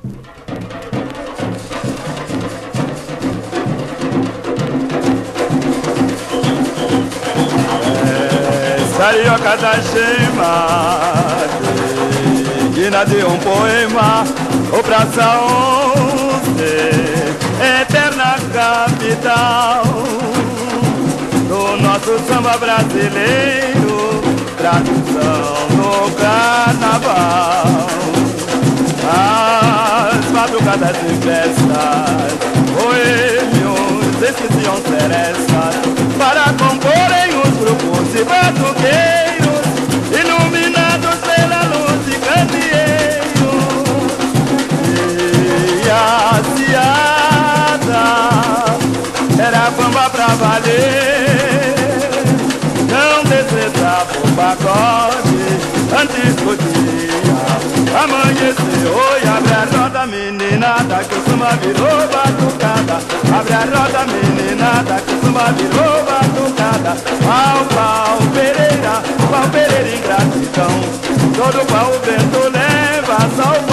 Carioca da gema, digna de um poema, o Praça 11, eterna capital do nosso samba brasileiro, tradição do carnaval. As madrugadas de festas, boêmios esqueciam serestas para comporem os grupos de batuqueiros, iluminados pela luz de candeeiros. E a ciada era bamba pra valer, não desretava o pagode antes do dia amanheceu. Oi, abre a roda, meninada, que o samba virou batucada. Abre a roda, meninada, que o samba virou batucada. Pau Pereira ingratidão. Todo pau o vento leva, só o